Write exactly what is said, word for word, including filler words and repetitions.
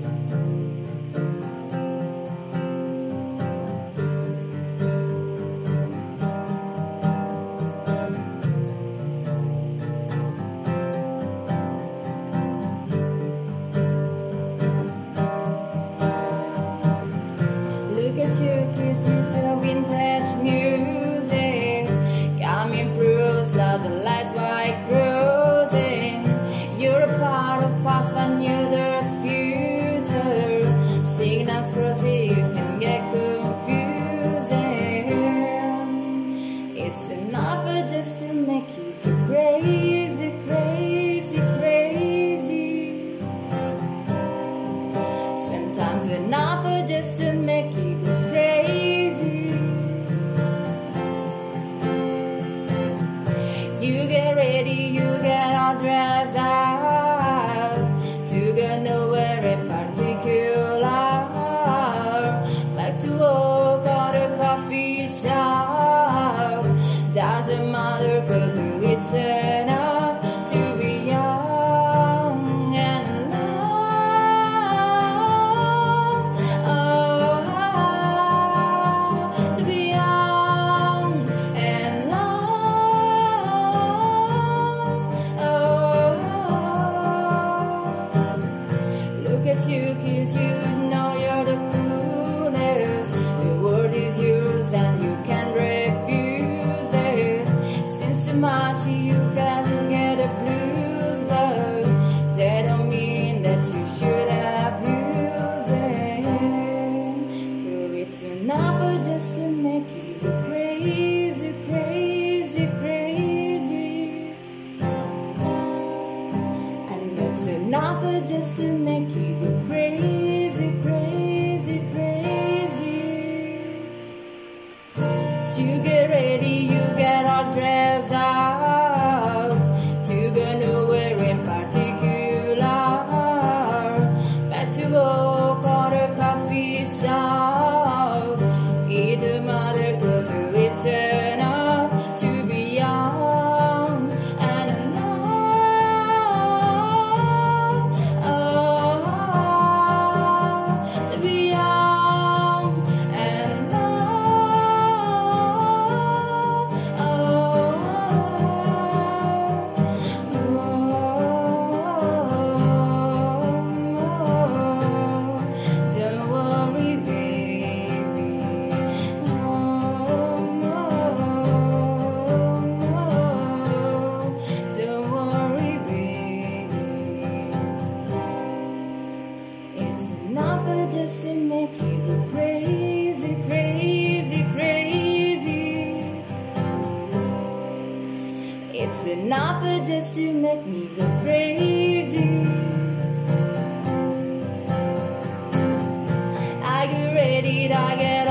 Look at you, kiss you to vintage music, coming through satellites white cruising. You're a part of past but you're the future. Signals crossing can get confusing. It's enough just to make you feel crazy, crazy, crazy. Sometimes enough just to make you You get ready, you get all dressed out to go nowhere in particular. Back to work or the coffee shop. Doesn't matter cause it's enough to be young and love. Oh, to be young and Look at you, kiss you, know you're the coolest. The world is yours and you can't refuse it. Since so much you can get a blues, but that don't mean that you should abuse it. For it's enough just to make you crazy, crazy, crazy. And it's enough just to make you crazy, crazy, crazy. To get ready, you get all dressed up to go nowhere in particular. Back to work or a coffee shop. Eat a mother cause it's enough to be young and alive. Oh, to be young and love. Oh, don't worry, baby. Don't worry, baby. It's enough just to make you go crazy, crazy, crazy. It's enough just to make me go crazy. I get ready, I get